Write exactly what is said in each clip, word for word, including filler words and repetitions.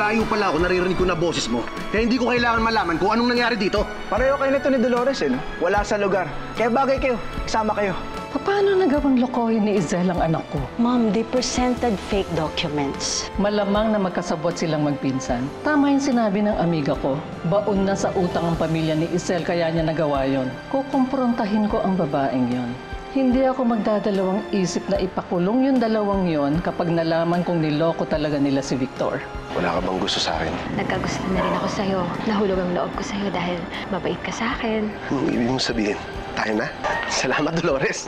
malayo pala ako, naririnig ko na boses mo. Kaya hindi ko kailangan malaman kung anong nangyari dito. Pareho kayo nito ni Dolores, eh, no? Wala sa lugar. Kaya bagay kayo. Isama kayo. Paano nagawang lokohin ni Izel ang anak ko? Ma'am, they presented fake documents. Malamang na magkasabot silang magpinsan. Tama yung sinabi ng amiga ko. Baon na sa utang ang pamilya ni Izel kaya niya nagawa yon. Kukumprontahin ko ang babaeng yon. Hindi ako magdadalawang isip na ipakulong yung dalawang yon kapag nalaman kong niloko talaga nila si Victor. Wala ka bang gusto sa akin? Nagkagusto na rin ako sa'yo. Nahulog ang loob ko sa'yo dahil mabait ka sa akin. Anong ibig mong sabihin? Tayo na? Salamat, Dolores.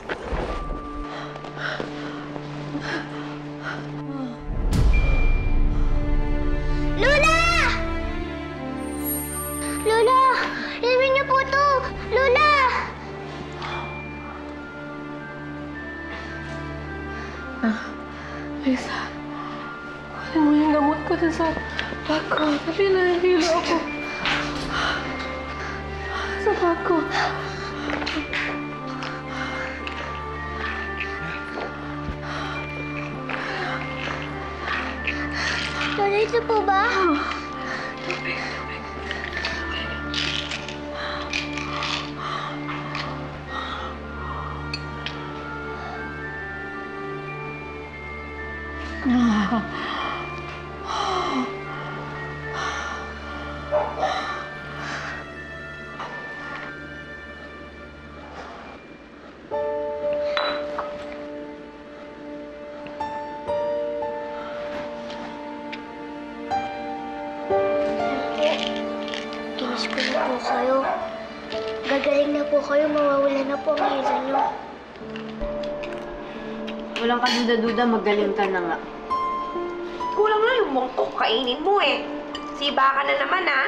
Lola! Lola! Inumin niyo po to! Lola! Ah, Lisa. Kunin mo yung gamot ko din sa bag ko. Sabi na nahilo ako. Sa bag ko. Lola, ito po ba? Tubig, tubig. Ah. Kinis ko na po kayo. Gagaling na po kayo, mawawala na po ang hila niyo. Walang kaduda-duda, magaling ka na nga. Kulang na yung mongkok, kainin mo eh. Siba ka na naman, ha?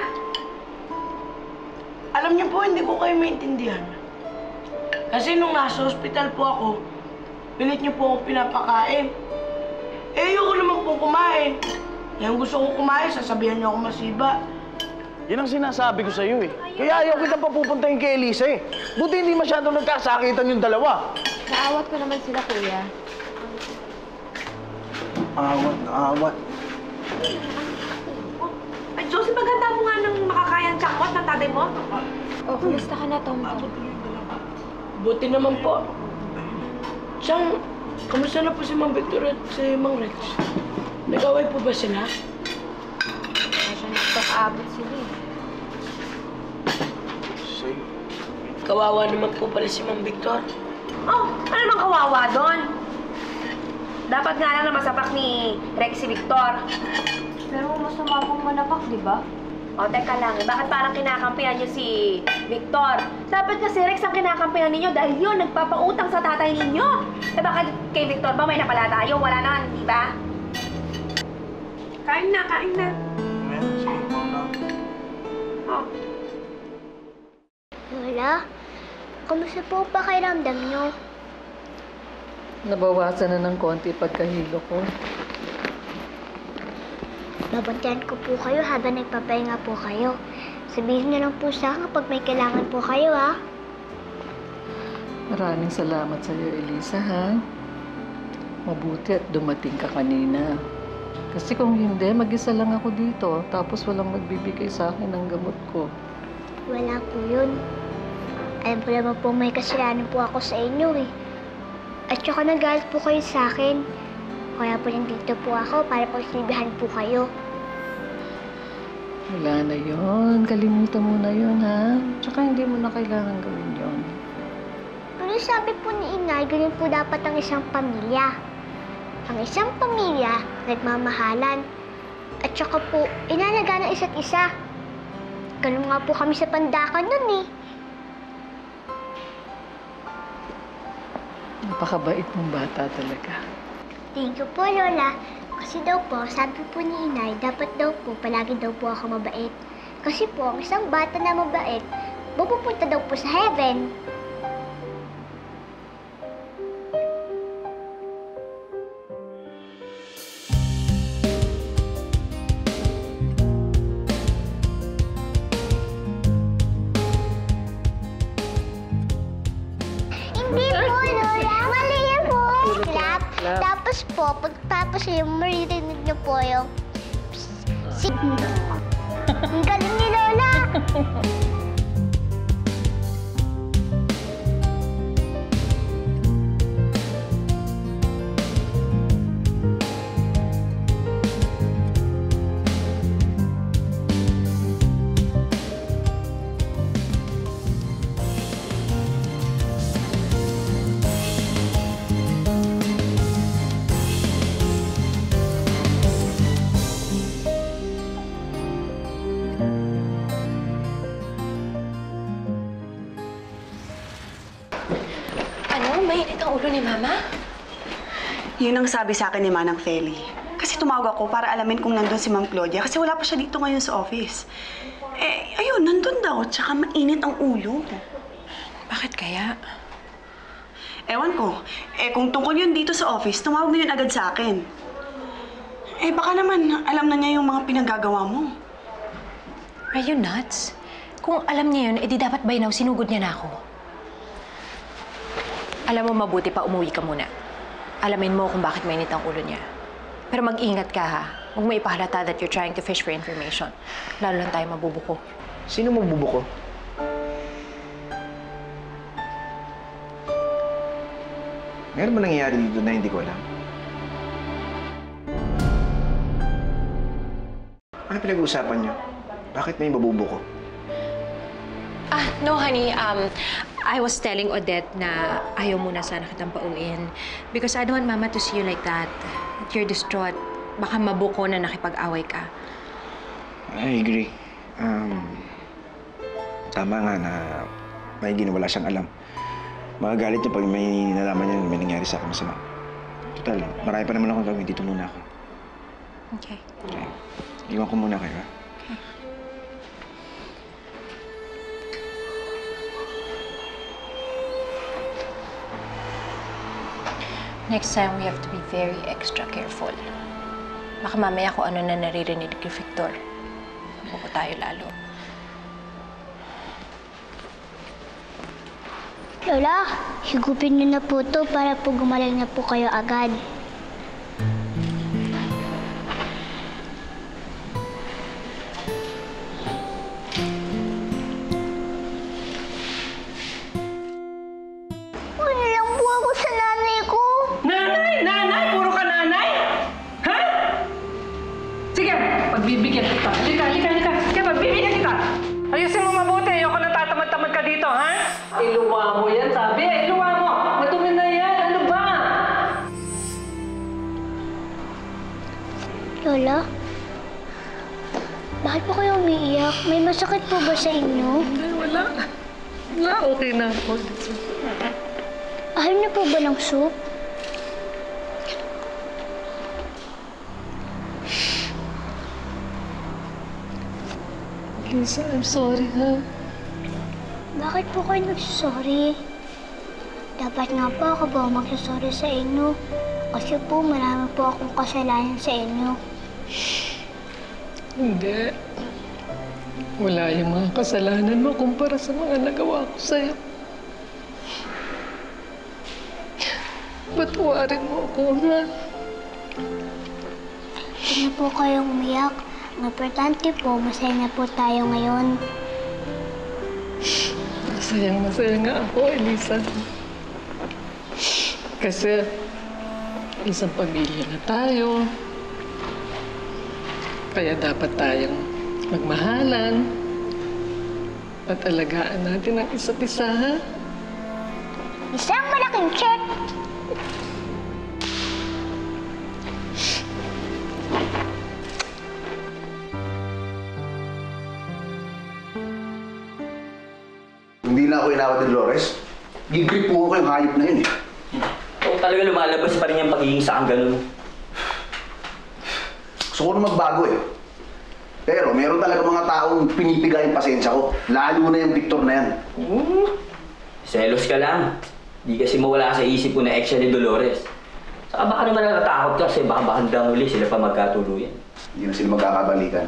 Alam niyo po, hindi ko kayo maintindihan. Kasi nung nasa ospital po ako, pilit niyo po ako pinapakain. Eh, ayoko naman po kumain. Kaya gusto ko kumain, sasabihan niyo ako masiba. Yan ang sinasabi ko sa'yo, eh. Kaya ayaw kitang papupuntahin kay Elisa, eh. Buti hindi masyadong nagkasakitan yung dalawa. Naawat ko naman sila, kuya. Awat na awat. Ay, Josie, maganda mo nga ng makakayang jackpot ng tatay mo. O, kumusta ka na, Tom Tom? Buti naman po. Siyang, kamusta na po si Mang Victor at si Mang Rex? Nag-away po ba sila? Kasi nagpapabot sila eh. Kawawa naman po pala si Mang Victor. Oh, ano namang kawawa doon? Dapat nga lang na masapak ni Rex si Victor. Pero masama pong manapak, di ba? O, teka lang, eh, bakit parang kinakampihan niyo si Victor? Dapat kasi Rex ang kinakampihan ninyo dahil yun, nagpapautang sa tatay ninyo. Eh bakit kay Victor ba may napala tayo? Wala naman, di ba? Kain na, kain na. Oh. Lola, kumusta po pa pakiramdam niyo? Nabawasan na ng konti pagkahilo ko. Babantayan ko po kayo habang nagpapahinga po kayo. Sabihin niyo lang po sa akin kapag may kailangan po kayo, ha? Maraming salamat sa iyo, Elisa, ha? Mabuti at dumating ka kanina. Kasi kung hindi, mag-isa lang ako dito. Tapos walang magbibigay sa akin ng gamot ko. Wala po yun. Alam ko naman po may kasalanan po ako sa inyo, eh. At saka nagalit po kayo sa akin. Kaya po nandito po ako para po sinibihan po kayo. Wala na yun. Kalimutan mo na yun, ha? Tsaka hindi mo na kailangan gawin yun. Pero sabi po ni Inay, ganun po dapat ang isang pamilya. Ang isang pamilya, nagmamahalan. At saka po, inalagaan ng isa't isa. Ganun nga po kami sa Pandakan nun, eh. Napakabait mong bata talaga. Thank you po, Lola. Kasi daw po, sabi po ni Inay, dapat daw po, palagi daw po ako mabait. Kasi po, ang isang bata na mabait, mapupunta daw po sa heaven. Hindi po, Lola. Mali yan po. Clap. Tapos po, pagtapos yung maririnig niyo po yung psst, Si... Ang galing ni Lola! Ano? Mainit ang ulo ni Mama? Yun ang sabi sa akin ni Manang Feli. Kasi tumawag ako para alamin kung nandun si Ma'am Claudia kasi wala pa siya dito ngayon sa office. Eh, ayun, nandun daw. Tsaka mainit ang ulo. Bakit kaya? Ewan ko. Eh, kung tungkol yun dito sa office, tumawag na yun agad sa akin. Eh, baka naman alam na niya yung mga pinagagawa mo. Are you nuts? Kung alam niya yun, edi dapat by now sinugod niya na ako. Alam mo, mabuti pa umuwi ka muna. Alamin mo kung bakit mainit ang ulo niya. Pero mag-ingat ka, ha? Huwag mo ipahalata that you're trying to fish for information. Lalo lang tayo mabubuko. Sino magbubuko? Meron ba nangyayari dito na hindi ko alam? Ano pinag-uusapan niyo? Bakit may mabubuko? Ah, no, honey. Um, I was telling Odette na ayaw muna sana kitang pauwiin. Because I don't want Mama to see you like that. That you're distraught. Baka mabuko na nakipag-away ka. I agree. Um, tama nga na may ginawala siyang alam. Magagalit niya pag may nalaman niya na may nangyari sa akin masama. Total, marami pa naman akong gawin. Dito muna ako. Okay. Okay. Iwan ko muna kayo, ha? Next time, we have to be very extra careful. Baka mamaya kung ano na naririnig ni Victor. Mabuko tayo lalo. Lola, higupin niyo na po to para po gumaling na po kayo agad. Ano lang po ako sa nanay ko? Nanay! Nanay! Puro ka nanay! Ha? Sige, pagbibigyan kita. Halika, halika, halika. Sige, pagbibigyan kita. Ayusin mo mabuti. Ayoko na tatamad-tamad ka dito, ha? Iluwa mo yan, sabi. Iluwa mo. Madumi na yan. Ano ba? Lola, bakit po kayo umiiyak? May masakit po ba sa inyo? Ay, wala. Wala, okay na ako. Ayaw na po ba ng soup? Lisa, I'm sorry, ha? Bakit po kayo nagsasorry? Dapat nga po ako po magsasorry sa inyo. Kasi po marami po akong kasalanan sa inyo. Hindi. Wala yung mga kasalanan mo kumpara sa mga nagawa ko sa'yo. Patawarin mo ako, ha? Huwag na po kayong umiyak. Ang importante po, masaya na po tayo ngayon. Masayang masaya nga ako, Elisa. Kasi isang pamilya na tayo. Kaya dapat tayong magmahalan at alagaan natin ang isa't isa, ha? Isang malaking check! Hindi na ako inawat ni Dolores. Gigrip po ako yung hayop na yun eh. Kung talaga lumalabas pa rin yung pagiging sakang ganun. Gusto ko na magbago eh. Pero meron talaga mga taong pinipigay yung pasensya ko. Lalo na yung Victor na yan. Hmm. Selos ka lang. Di kasi mawala sa isip ko na ex siya ni Dolores. Saka baka naman natatakot ka kasi baka handang huli sila pa magkatuluyan. Hindi na sila magkakabalikan.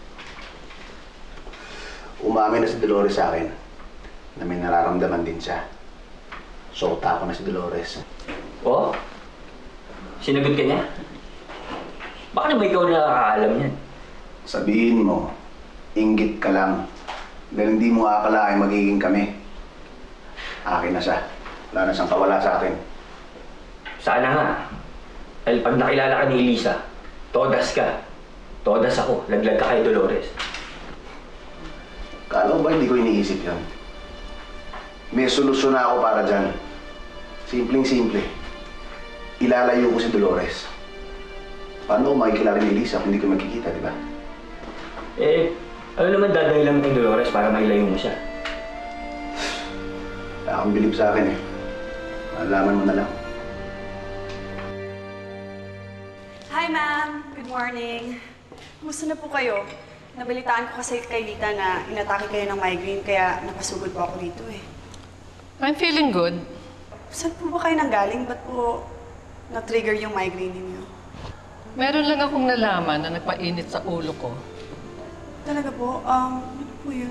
Umamin na si Dolores sa akin na may nararamdaman din siya. Sota ako na si Dolores. Oh? Sinagot ka niya? Baka naman ikaw na nakakaalam niyan. Sabihin mo, inggit ka lang. Dahil hindi mo akalain magiging kami. Akin na siya. Wala na siyang kawala sa akin. Sana nga. Dahil pag nakilala ka ni Elisa, todas ka. Todas ako. Laglag ka kay Dolores. Kala ko ba hindi ko iniisip yan? May solusyon na ako para dyan. Simpleng-simple. Ilalayo ko si Dolores. Paano ko makikilala ni Elisa kung hindi ko magkikita, di ba? Eh, ano naman dadahilan mo kay Dolores para mailayo mo siya? Wala kang bilib sa akin eh. Malaman mo na lang. Hi, ma'am. Good morning. Kumusta na po kayo? Nabalitaan ko kasi kay Lita na inatake kayo ng migraine kaya napasugod po ako dito eh. I'm feeling good. Saan po ba kayo nanggaling? Ba't po na-trigger yung migraine ninyo? Meron lang akong nalaman na nagpainit sa ulo ko. Talaga po? Um, ano po yun?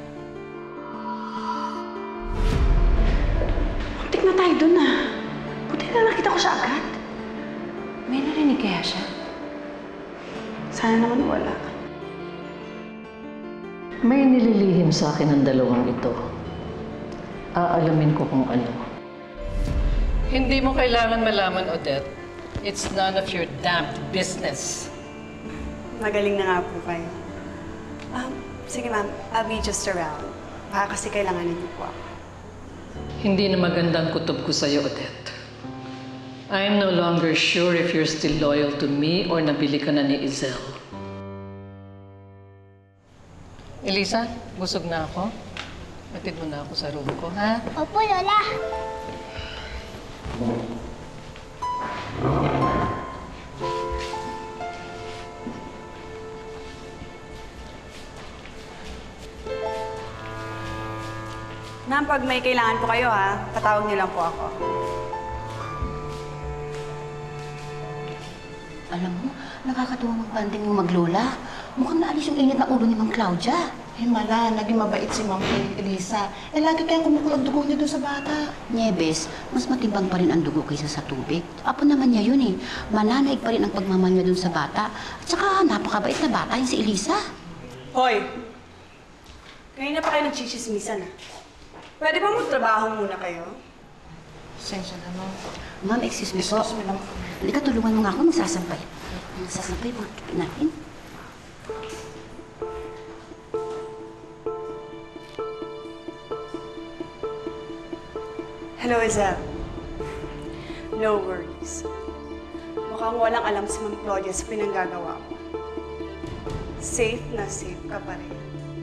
Muntik na tayo dun ah. Buti na nakita ko siya agad. May narinig kaya siya? Sana naman wala. May nililihim sa akin ang dalawang ito. Aalamin ko kung ano. Hindi mo kailangan malaman, Odette. It's none of your damn business. Magaling na nga po kayo. Um, sige ma'am, I'll be just around. Baka kasi kailanganin niyo po ako. Hindi na magandang kutob ko sa'yo, Odette. I'm no longer sure if you're still loyal to me or nabili ka na ni Izel. Elisa, busog na ako. Matid mo na ako sa room ko, ha? Opo, Lola. Ma'am, pag may kailangan po kayo ha, patawag niyo lang po ako. Alam mo, nakakatuwa mag-banding yung maglola. Mukhang naalis yung init na ulo ni Ma'am Claudia. Eh, mala, naging mabait si Ma'am Elisa. Eh, lagi kayang kumukulang dugo niya doon sa bata. Nyebes, mas matibang pa rin ang dugo kaysa sa tubig. Apo naman niya yun eh. Mananaig pa rin ang pagmamahal niya doon sa bata. At saka, napakabait na bata yun si Elisa. Hoy! Ngayon na pa kayo nagchichismisan ah. Pwede ba magtrabaho muna kayo? Sensya na, Ma'am. Ma'am, excuse me po. Excuse me lang. Halika, tulungan mo nga ako. Magsasampay. Magsasampay mga kipi natin. Hello, Izel. No worries. Mukhang walang alam si Ma'am Claudia sa pinanggagawa mo. Safe na safe ka pa rin.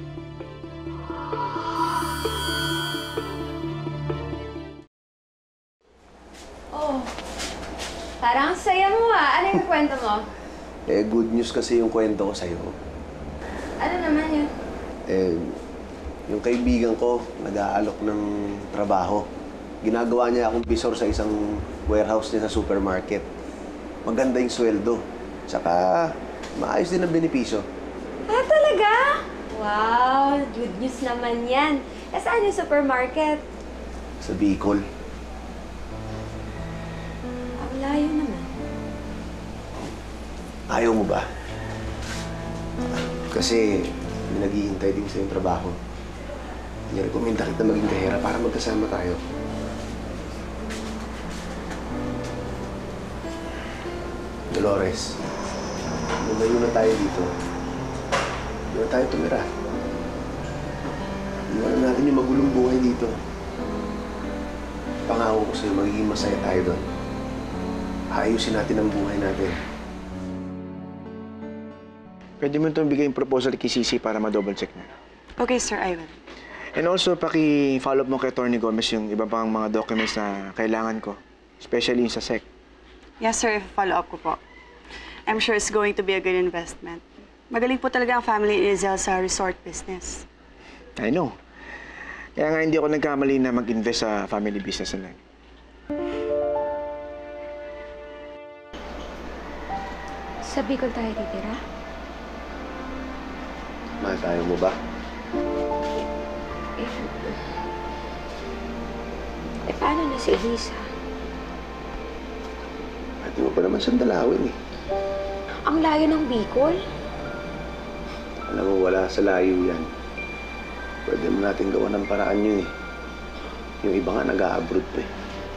Oh, parang ang saya mo ah. Ano yung kwento mo? Eh, good news kasi yung kwento ko sa'yo. Ano naman yun? Eh, yung kaibigan ko, nag-aalok ng trabaho. Ginagawa niya akong bisor sa isang warehouse niya sa supermarket. Maganda yung sweldo. Tsaka, maayos din ang benepisyo. Ah, talaga? Wow, good news naman yan. Eh, saan yung supermarket? Sa Bicol. Ang layo naman. Ayaw mo ba? Kasi, may naghihintay din sa yung trabaho. Nirekomenda kita maging kahera para magkasama tayo. Dolores, lumayo na tayo dito. Doon tayo tumira. Iwanan natin yung magulong buhay dito. Pangako ko sa'yo, magiging masaya tayo doon. Ayusin natin ang buhay natin. Pwede mo itong bigay yung proposal kay Sisi para ma-double check mo. Okay, Sir Ivan. And also, paki-follow up mo kay Atty. Gomez yung iba pang mga documents na kailangan ko. Especially yung sa S E C. Yes, sir. Follow up ko po. I'm sure it's going to be a good investment. Magaling po talaga ang family ni Izel sa resort business. I know. Kaya nga hindi ako nagkamali na mag-invest sa family business na lang. Sa Bicol tayo titira? Mahal tayo mo ba? Eh, eh paano na si Elisa? Pwede mo pa naman siyang dalawin eh. Ang layo ng Bicol? Alam mo, wala sa layo yan. Pwede mo natin gawa ng paraan yun eh. Yung iba nga nag-a-abroad pa eh.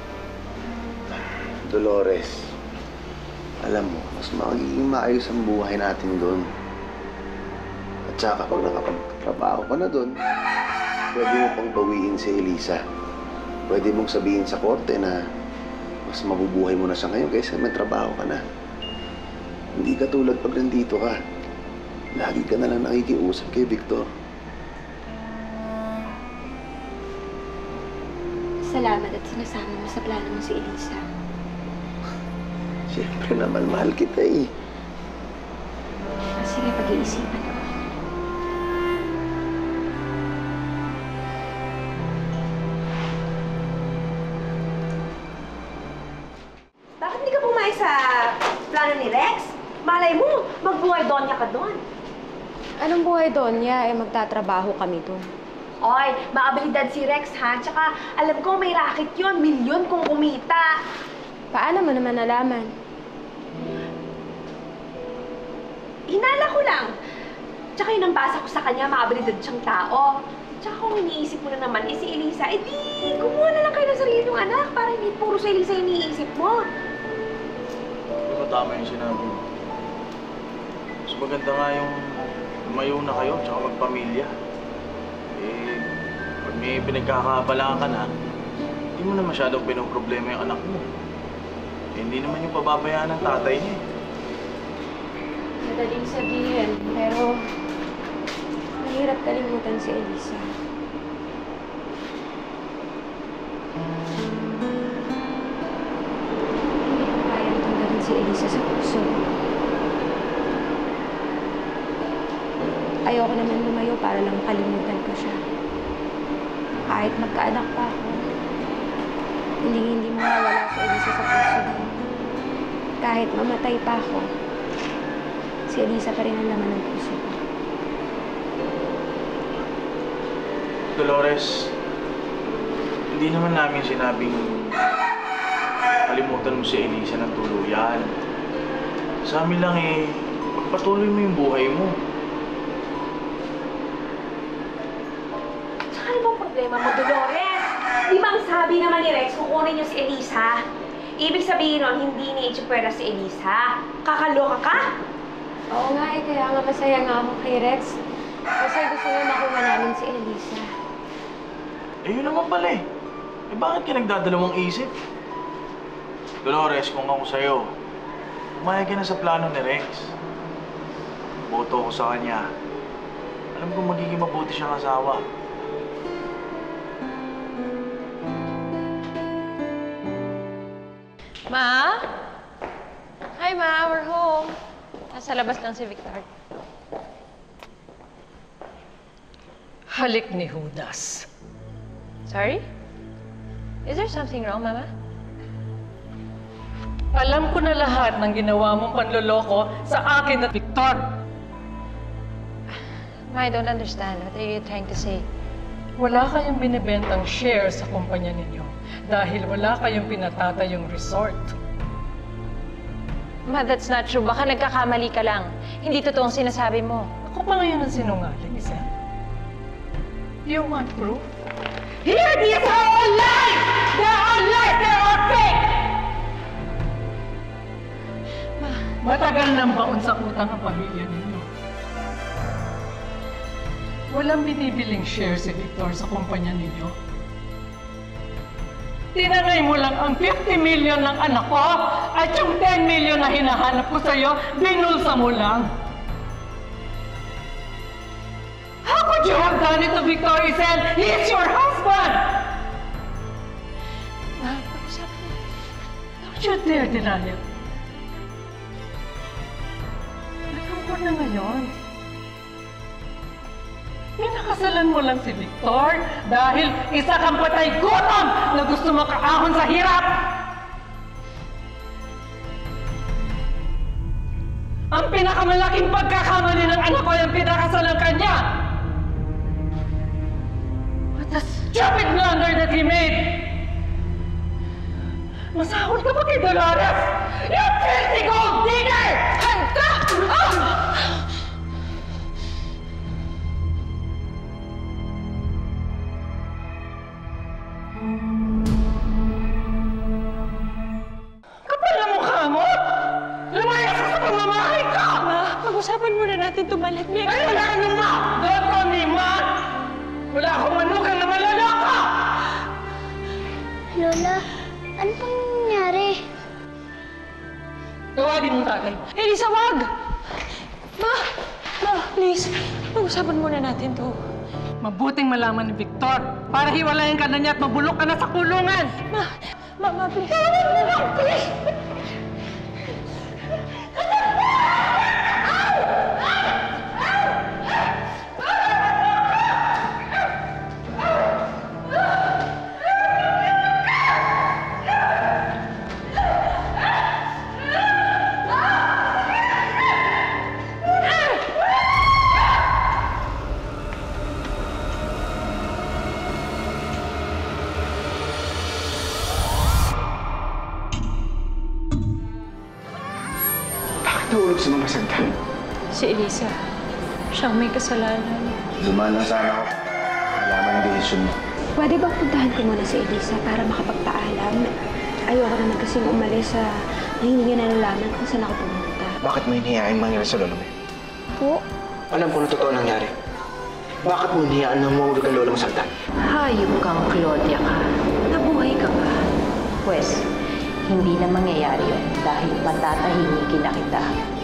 Dolores, alam mo, mas magiging maayos ang buhay natin doon. At saka kapag nakapagtrabaho ka na doon, pwede mo pang bawiin si Elisa. Pwede mong sabihin sa korte na mas mabubuhay mo na siya ngayon kaysa may trabaho ka na. Hindi ka tulad pag nandito ka. Lagi ka na lang nakikiusap kay Victor. Salamat at sinasama mo sa plano mo si Elisa. Siyempre naman, mahal kita eh. Sige, pag-iisipan ko. Bakit hindi ka pumayag sa plano ni Rex? Malay mo, magbuhay donya ka doon. Anong buhay donya? Eh, magtatrabaho kami doon. Oy, maabilidad si Rex ha. Tsaka alam ko may racket yun. Milyon kung kumita. Paano mo naman nalaman? Hinala ko lang. Tsaka yun ang basa ko sa kanya, maabilidad siyang tao. Tsaka kung iniisip mo na naman, eh si Elisa, eh di, kumuha na lang kayo ng sarili ng anak para hindi puro sa Elisa yung iniisip mo. Pero tama yung sinabi mo. Mas maganda nga yung lumayo na kayo, tsaka magpamilya. Eh, pag may pinagkakabalaan ka na, hindi mo na masyadong pinoproblema yung anak mo. Eh, hindi naman yung pababayaan ng tatay niya eh. Madaling sabihin, pero mahirap kalimutan si Elisa. Hindi ko kayang tanggalin si Elisa sa puso. Ayoko naman lumayo para lang kalimutan ko siya. Kahit magkaanak pa ako, hindi hindi mawawala si Elisa sa puso mo. Kahit mamatay pa ako, si Elisa pa rin ang laman ng puso ko. Dolores, hindi naman namin sinabing kalimutan mo si Elisa ng tuluyan. Sa amin lang eh, pagpatuloy mo yung buhay mo. Tsaka ano bang problema mo, Dolores? Di ba ang sabi naman ni Rex, kukunin niyo si Elisa? Ibig sabihin nun, hindi ni Ichipwera si Elisa. Kakaloka ka? Oo nga eh, kaya nga masaya nga ako kay Rex. Kasi gusto niya makuha namin si Elisa. Eh, yun naman pala eh. Eh, bakit ka nagdadalawang isip? Dolores, kung ako sa'yo, umayag ka na sa plano ni Rex. Boto ko sa kanya. Alam ko magiging mabuti siyang asawa. Ma? Hi, Ma. We're home. Nasa labas lang si Victor. Halik ni Judas. Sorry? Is there something wrong, Mama? Alam ko na lahat ng ginawa mong panloloko sa akin at Victor. Ma, I don't understand. What are you trying to say? Wala kayong binibentang share sa kumpanya ninyo dahil wala kayong pinatatayong resort. Ma, that's not true. Baka nagkakamali ka lang. Hindi totoong sinasabi mo. Ako pa ngayon ang sinungaling, Isel. You want proof? Here, these are all lies! They're all lies! They're all fake! Ma, matagal nang baon sa utang ang pamilya ninyo. Walang binibiling share si Victor sa kumpanya ninyo. Tinangay mo lang ang fifty million ng anak ko at yung ten million na hinahanap ko sa'yo, binulsa mo lang. How could you have done it to Victor, Isel? He is your husband! Ma, pag-usapan mo. Don't you dare deny it. Alam ko na ngayon. Pinakasalan mo lang si Victor dahil isa kang patay gutom na gusto makaahon sa hirap! Ang pinakamalaking pagkakamali ng anak ko yung pinakasalan kanya! What a stupid blunder that he made! Masahol ka ba kay Dolores? You filthy gold digger! Handa! Ah! Kapal na mukha mo! Lumayas ka sa pamamahay ka! Ma, pag-usapan muna natin tumalit. May Ay, wala ka naman! Doon ko, Niman! Wala akong manugang na malalaka! Lola, ano pang nangyari? Tawagin mong tatay. Elisa, wag! Ma! Ma, please. Pag-usapan muna natin to. Mabuting malaman ni Victor para hiwalayan ka na niya at mabulok ka na sa kulungan. Ma! Ma, ma, please. Please! Nahulog si Mama Santa. Si Elisa. Siyang may kasalanan. Dumaan lang sana ako. Malaman ang desisyon mo. Pwede bang puntahan ko muna si Elisa para makapagpaalam? Ayoko naman kasing umalis sa na hindi niya nalalaman kung saan ako pumunta. Bakit mo hinihayain mangyari sa lolo mo? Po? Alam ko na totoo nangyari. Bakit mo hinihayaan na mahulog ang lolo mo Santa? Hayop kang Claudia ka. Nabuhay ka pa. Pwes, hindi na mangyayari yun dahil patatahimikin na kita.